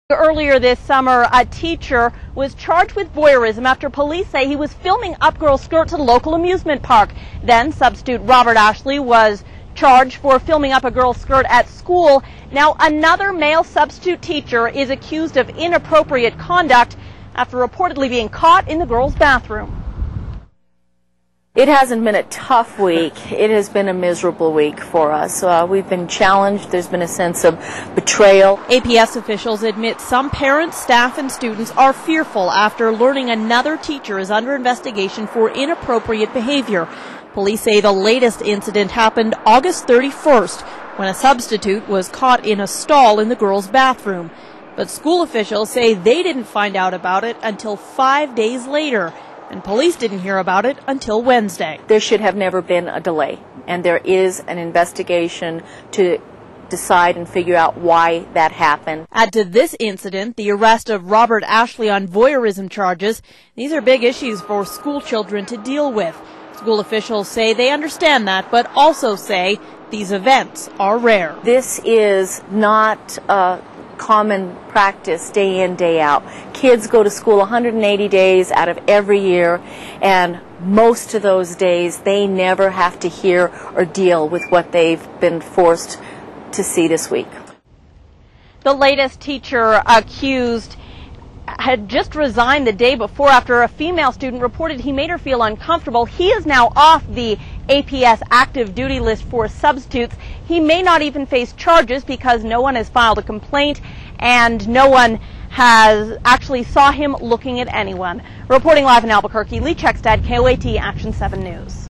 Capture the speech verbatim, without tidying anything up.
Earlier this summer, a teacher was charged with voyeurism after police say he was filming up girls' skirts at a local amusement park. Then substitute Robert Ashley was charged for filming up a girl's skirt at school. Now another male substitute teacher is accused of inappropriate conduct after reportedly being caught in the girls' bathroom. It hasn't been a tough week. It has been a miserable week for us. Uh, we've been challenged. There's been a sense of betrayal. A P S officials admit some parents, staff, and students are fearful after learning another teacher is under investigation for inappropriate behavior. Police say the latest incident happened August thirty-first when a substitute was caught in a stall in the girls' bathroom. But school officials say they didn't find out about it until five days later. And police didn't hear about it until Wednesday. There should have never been a delay, and there is an investigation to decide and figure out why that happened. Add to this incident the arrest of Robert Ashley on voyeurism charges. These are big issues for school children to deal with. School officials say they understand that, but also say these events are rare. This is not a common practice day in, day out. Kids go to school one hundred eighty days out of every year, and most of those days they never have to hear or deal with what they've been forced to see this week. The latest teacher accused had just resigned the day before after a female student reported he made her feel uncomfortable. He is now off the A P S active duty list for substitutes. He may not even face charges because no one has filed a complaint and no one has actually saw him looking at anyone. Reporting live in Albuquerque, Lee Checkstad, K O A T Action seven News.